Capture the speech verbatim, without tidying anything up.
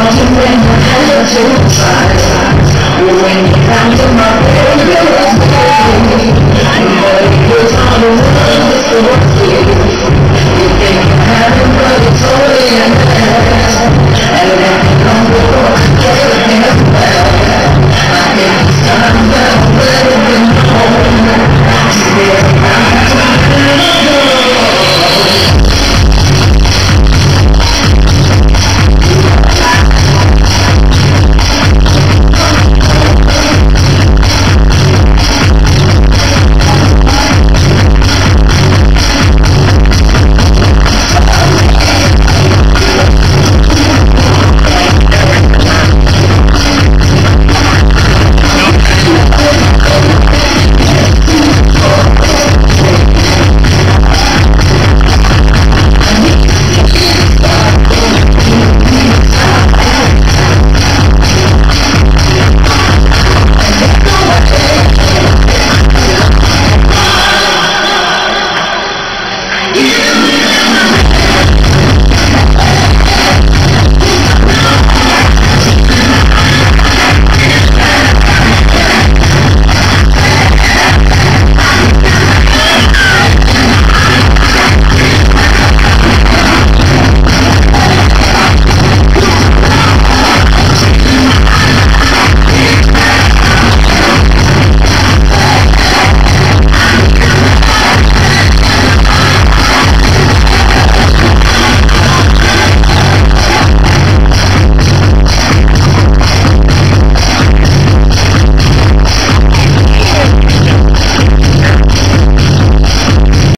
you when you had to try. When you come to my baby, it's me. But it's all the one that's the worst. You think you have it, but it's only an ass.